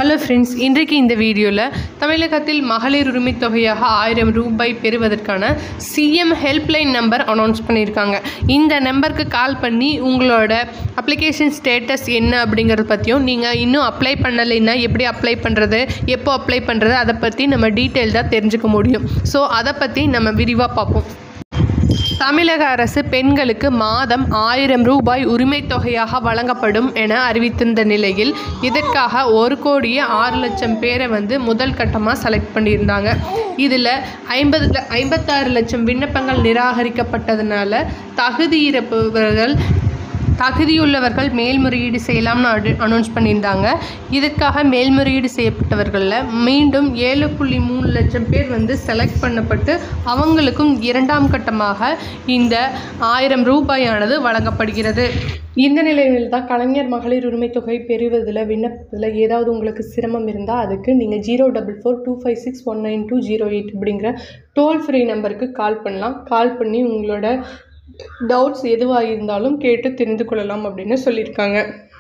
Hello friends, இன்றைக்கு இந்த வீடியோவில் தமிழகத்தில் மகளிர் உரிமை தொகையாக 1000 ரூபாய் பெறுவதற்கான சிஎம் ஹெல்ப்லைன் நம்பர் அனௌன்ஸ் பண்ணியிருக்காங்க. இந்த நம்பருக்கு கால் பண்ணி உங்களோட அப்ளிகேஷன் ஸ்டேட்டஸ் என்ன அப்படிங்கிறத பற்றியும், நீங்கள் இன்னும் அப்ளை பண்ணலைன்னா எப்படி அப்ளை பண்ணுறது, எப்போ அப்ளை பண்ணுறது, அதை பற்றி நம்ம டீட்டெயில்டாக தெரிஞ்சுக்க முடியும். ஸோ அதை பற்றி நம்ம விரிவாக பார்ப்போம். தமிழக அரசு பெண்களுக்கு மாதம் 1000 ரூபாய் உரிமை தொகையாக வழங்கப்படும் என அறிவித்திருந்த நிலையில் இதற்காக 1,06,00,000 பேரை முதல் கட்டமாக செலக்ட் பண்ணியிருந்தாங்க. இதில் 56 லட்சம் விண்ணப்பங்கள் நிராகரிக்கப்பட்டதுனால தகுதியுள்ளவர்கள் மேல்முறையீடு செய்யலாம்னு அனௌன்ஸ் பண்ணியிருந்தாங்க. இதற்காக மேல்முறையீடு செய்யப்பட்டவர்களில் மீண்டும் 7.3 லட்சம் பேர் செலக்ட் பண்ணப்பட்டு அவங்களுக்கும் இரண்டாம் கட்டமாக இந்த 1000 ரூபாயானது வழங்கப்படுகிறது. இந்த நிலையில் தான் கலைஞர் மகளிர் உரிமை தொகை பெறுவதில் விண்ணப்பத்தில் ஏதாவது உங்களுக்கு சிரமம் இருந்தால் அதுக்கு நீங்கள் 04425619208 அப்படிங்கிற டோல் ஃப்ரீ நம்பருக்கு கால் பண்ணலாம். கால் பண்ணி உங்களோட டவுட்ஸ் எதுவாக இருந்தாலும் கேட்டு தெரிந்து கொள்ளலாம் அப்படின்னு சொல்லியிருக்காங்க.